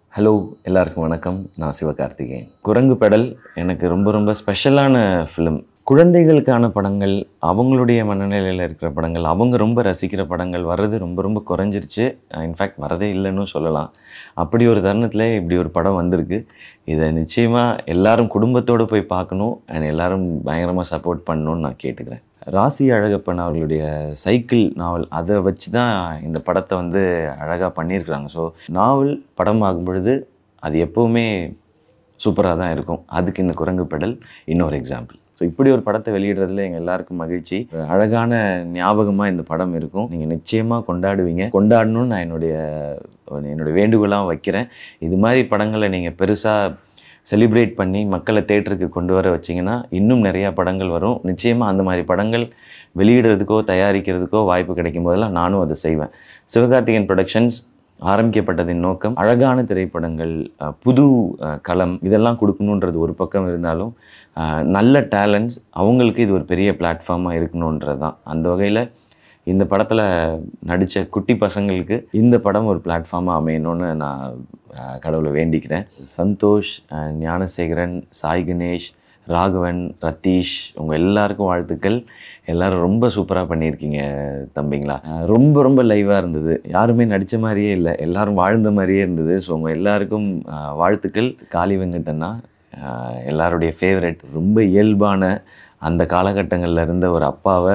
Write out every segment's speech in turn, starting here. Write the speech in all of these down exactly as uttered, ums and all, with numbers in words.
Hello எல்லாருக்கும் வணக்கம். நான் சிவகார்த்திகேயன். குரங்கு பெடல் எனக்கு ரொம்ப ரொம்ப ஸ்பெஷலான ஃபிலிம். குழந்தைகளுக்கான படங்கள், அவங்களுடைய மனநிலையில் இருக்கிற படங்கள், அவங்க ரொம்ப ரசிக்கிற படங்கள் வர்றது ரொம்ப ரொம்ப குறைஞ்சிருச்சு. இன்ஃபேக்ட் வரதே இல்லைன்னு சொல்லலாம். அப்படி ஒரு தருணத்தில் இப்படி ஒரு படம் வந்திருக்கு. இதை நிச்சயமாக எல்லாரும் குடும்பத்தோடு போய் பார்க்கணும் அண்ட் எல்லோரும் பயங்கரமாக சப்போர்ட் பண்ணணுன்னு நான் கேட்டுக்கிறேன். ராசி அழகப்பன் அவர்களுடைய சைக்கிள் நாவல், அதை வச்சு தான் இந்த படத்தை வந்து அழகாக பண்ணியிருக்கிறாங்க. ஸோ நாவல் படம் ஆகும் பொழுது அது எப்போவுமே சூப்பராக தான் இருக்கும். அதுக்கு இந்த குரங்கு பெடல் இன்னொரு எக்ஸாம்பிள். ஸோ இப்படி ஒரு படத்தை வெளியிடுறதுல எங்கள் எல்லாருக்கும் மகிழ்ச்சி. அழகான ஞாபகமாக இந்த படம் இருக்கும். நீங்கள் நிச்சயமாக கொண்டாடுவீங்க. கொண்டாடணும்னு நான் என்னுடைய என்னுடைய வேண்டுகோளாக வைக்கிறேன். இது மாதிரி படங்களை நீங்கள் பெருசாக செலிப்ரேட் பண்ணி மக்களை தேட்டருக்கு கொண்டு வர வச்சிங்கன்னா இன்னும் நிறையா படங்கள் வரும். நிச்சயமாக அந்த மாதிரி படங்கள் வெளியிடுறதுக்கோ தயாரிக்கிறதுக்கோ வாய்ப்பு கிடைக்கும் போதெல்லாம் நானும் அதை செய்வேன். சிவகார்த்திகேயன் ப்ரொடக்ஷன்ஸ் ஆரம்பிக்கப்பட்டதின் நோக்கம் அழகான திரைப்படங்கள், புது களம் இதெல்லாம் கொடுக்கணுன்றது ஒரு பக்கம் இருந்தாலும் நல்ல டேலண்ட்ஸ் அவங்களுக்கு இது ஒரு பெரிய பிளாட்ஃபார்மாக இருக்கணுன்றது தான். அந்த வகையில் இந்த படத்தில் நடித்த குட்டி பசங்களுக்கு இந்த படம் ஒரு பிளாட்ஃபார்மாக அமையணும்னு நான் கடவுளை வேண்டிக்கிறேன். சந்தோஷ், ஞானசேகரன், சாய் கணேஷ், ராகவன், ரத்தீஷ் உங்கள் எல்லாருக்கும் வாழ்த்துக்கள். எல்லோரும் ரொம்ப சூப்பராக பண்ணியிருக்கீங்க தம்பிங்களா. ரொம்ப ரொம்ப லைவாக இருந்தது. யாருமே நடித்த மாதிரியே இல்லை, எல்லோரும் வாழ்ந்த மாதிரியே இருந்தது. ஸோ உங்கள் எல்லாருக்கும் வாழ்த்துக்கள். காளி வெங்கடண்ணா எல்லாருடைய ஃபேவரெட். ரொம்ப இயல்பான அந்த காலகட்டங்களில் இருந்த ஒரு அப்பாவை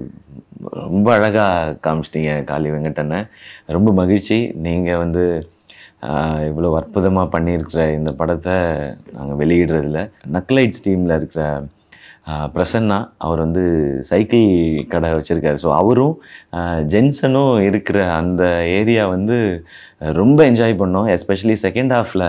ரொம்ப அழகாக காமிச்சிட்டிங்க காளி வெங்கடண்ணை. ரொம்ப மகிழ்ச்சி. நீங்கள் வந்து இவ்வளோ அற்புதமாக பண்ணியிருக்கிற இந்த படத்தை நாங்கள் வெளியிடுறதில்ல. நக்லைட்ஸ் டீமில் இருக்கிற பிரசன்னா அவர் வந்து சைக்கிள் கடை வச்சுருக்காரு. ஸோ அவரும் ஜென்சனும் இருக்கிற அந்த ஏரியா வந்து ரொம்ப என்ஜாய் பண்ணோம். எஸ்பெஷலி செகண்ட் ஹாஃபில்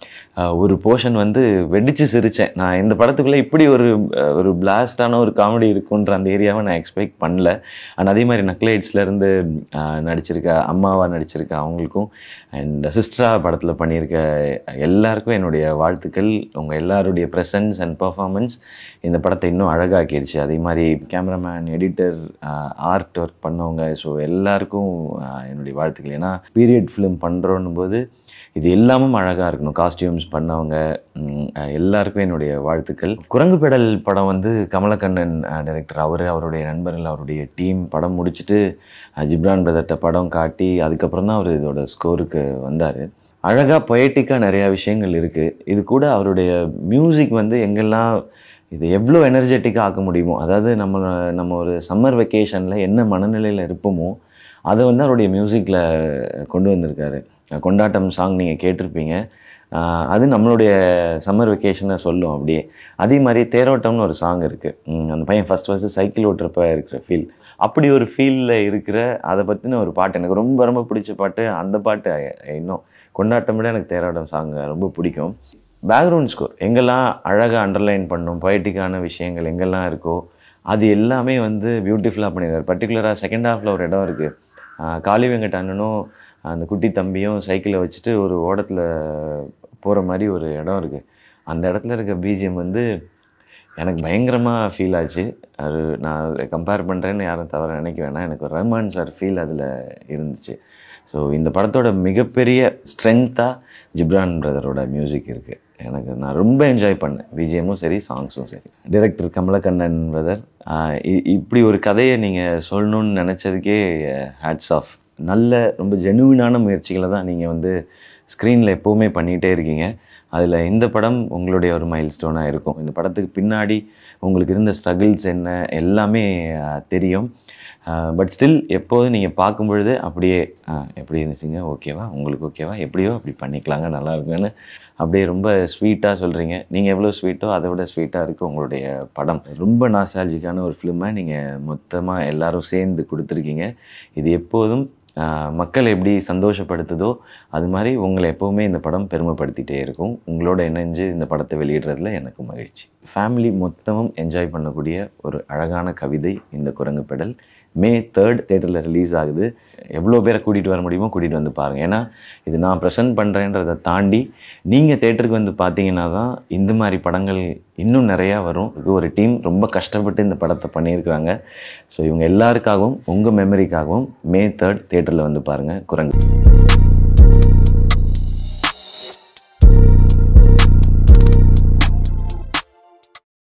ஒரு போர்ஷன் வந்து வெடித்து சிரித்தேன். நான் இந்த படத்துக்குள்ளே இப்படி ஒரு ஒரு பிளாஸ்டான ஒரு காமெடி இருக்குன்ற அந்த ஏரியாவை நான் எக்ஸ்பெக்ட் பண்ணல. அண்ட் அதே மாதிரி நக்லைட்ஸ்லேருந்து நடிச்சிருக்க அம்மாவாக நடிச்சிருக்க அவங்களுக்கும் அண்ட் சிஸ்டரா படத்தில் பண்ணியிருக்க எல்லாருக்கும் என்னுடைய வாழ்த்துக்கள். உங்கள் எல்லாருடைய ப்ரெசன்ஸ் அண்ட் பர்ஃபார்மன்ஸ் இந்த படத்தை இன்னும் அழகாக்கிடுச்சு. அதே மாதிரி கேமராமேன், எடிட்டர், ஆர்ட் ஒர்க் பண்ணவங்க, ஸோ எல்லாருக்கும் என்னுடைய வாழ்த்துக்கள். ஏன்னா பீரியட் ஃபிலிம் பண்ணுறோன்னும் போது இது எல்லாமும் அழகாக இருக்கணும். காஸ்டியூம்ஸ் பண்ணவங்க எல்லாருக்கும் என்னுடைய வாழ்த்துக்கள். குரங்கு பெடல் படம் வந்து கமலக்கண்ணன் டைரக்டர், அவர் அவருடைய நண்பர்கள் அவருடைய டீம் படம் முடிச்சுட்டு ஜிப்ரான் பிரதர்கிட்ட படம் காட்டி அதுக்கப்புறம் தான் அவர் இதோட ஸ்கோருக்கு வந்தார். அழகாக பொயட்டிக்காக நிறையா விஷயங்கள் இருக்குது. இது கூட அவருடைய மியூசிக் வந்து எங்கெல்லாம் இது எவ்வளோ எனர்ஜெட்டிக்காக ஆக்க முடியுமோ, அதாவது நம்ம நம்ம ஒரு சம்மர் வெக்கேஷனில் என்ன மனநிலையில் இருப்போமோ அதை வந்து அவருடைய மியூசிக்கில் கொண்டு வந்திருக்காரு. கொண்டாட்டம் சாங் நீங்கள் கேட்டிருப்பீங்க. அது நம்மளுடைய சம்மர் வெக்கேஷனை சொல்லும் அப்படியே. அதே மாதிரி தேரோட்டம்னு ஒரு சாங் இருக்குது. அந்த பையன் ஃபஸ்ட் ஃபஸ்ட்டு சைக்கிள் ஓட்டுறப்ப இருக்கிற ஃபீல், அப்படி ஒரு ஃபீலில் இருக்கிற அதை பற்றின ஒரு பாட்டு எனக்கு ரொம்ப ரொம்ப பிடிச்ச பாட்டு. அந்த பாட்டு இன்னும் கொண்டாட்டம் விட எனக்கு தேரோட்டம் சாங் ரொம்ப பிடிக்கும். பேக்ரவுண்ட் ஸ்கோர் எங்கெல்லாம் அழகாக அண்டர்லைன் பண்ணும், பொயட்டிக்கான விஷயங்கள் எங்கெல்லாம் இருக்கோ அது எல்லாமே வந்து பியூட்டிஃபுல்லாக பண்ணியிருக்காரு. பர்டிகுலராக செகண்ட் ஹாஃபில் ஒரு இடம் இருக்குது. காளி வெங்கட் அண்ணனும் அந்த குட்டி தம்பியும் சைக்கிளை வச்சுட்டு ஒரு ஓடத்தில் போகிற மாதிரி ஒரு இடம் இருக்குது. அந்த இடத்துல இருக்க பிஜிஎம் வந்து எனக்கு பயங்கரமாக ஃபீல் ஆச்சு. அது நான் கம்பேர் பண்ணுறேன்னு யாரும் தவிர நினைக்க வேணாம். எனக்கு ஒரு ரஹ்மான் சார் ஃபீல் அதில் இருந்துச்சு. ஸோ இந்த படத்தோட மிகப்பெரிய ஸ்ட்ரென்த்தாக ஜிப்ரான் பிரதரோட மியூசிக் இருக்குது. எனக்கு நான் ரொம்ப என்ஜாய் பண்ணேன். பிஜிஎம்மும் சரி, சாங்ஸும் சரி. டைரக்டர் கமலக்கண்ணன் பிரதர், இப்படி ஒரு கதையை நீங்கள் சொல்லணுன்னு நினச்சதுக்கே ஹேட்ஸ் ஆஃப். நல்ல ரொம்ப ஜெனுவினான முயற்சிகளை தான் நீங்கள் வந்து ஸ்க்ரீனில் எப்போவுமே பண்ணிகிட்டே இருக்கீங்க. அதில் இந்த படம் உங்களுடைய ஒரு மைல் ஸ்டோனாக இருக்கும். இந்த படத்துக்கு பின்னாடி உங்களுக்கு இருந்த ஸ்ட்ரகிள்ஸ் என்ன எல்லாமே தெரியும். பட் ஸ்டில் எப்போதும் நீங்கள் பார்க்கும் பொழுது அப்படியே எப்படி இருந்துச்சுங்க, ஓகேவா, உங்களுக்கு ஓகேவா, எப்படியோ அப்படி பண்ணிக்கலாங்க, நல்லா இருக்குன்னு அப்படியே ரொம்ப ஸ்வீட்டாக சொல்கிறீங்க. நீங்கள் எவ்வளோ ஸ்வீட்டோ அதை விட ஸ்வீட்டாக இருக்குது உங்களுடைய படம். ரொம்ப நாஸ்டால்ஜிக்கான ஒரு ஃபிலிமை நீங்கள் மொத்தமாக எல்லோரும் சேர்ந்து கொடுத்துருக்கீங்க. இது எப்போதும் மக்களை எப்படி சந்தோஷப்படுத்துதோ அது மாதிரி உங்களை எப்போவுமே இந்த படம் பெருமைப்படுத்திகிட்டே இருக்கும். உங்களோட இணைஞ்சு இந்த படத்தை வெளியிடுறதுல எனக்கு மகிழ்ச்சி. ஃபேமிலி மொத்தமும் என்ஜாய் பண்ணக்கூடிய ஒரு அழகான கவிதை இந்த குரங்கு பெடல். மே தேர்ட் தேட்டரில் ரிலீஸ் ஆகுது. எவ்வளோ பேரை கூட்டிகிட்டு வர முடியுமோ கூட்டிகிட்டு வந்து பாருங்கள். ஏன்னா இது நான் ப்ரெசென்ட் பண்ணுறேன்றதை தாண்டி நீங்கள் தேட்டருக்கு வந்து பார்த்தீங்கன்னா தான் இந்த மாதிரி படங்கள் இன்னும் நிறையா வரும். இது ஒரு டீம் ரொம்ப கஷ்டப்பட்டு இந்த படத்தை பண்ணியிருக்கிறாங்க. ஸோ இவங்க எல்லாருக்காகவும் உங்கள் மெமரிக்காகவும் மே தேர்ட் தேட்டரில் வந்து பாருங்கள் குரங்கு.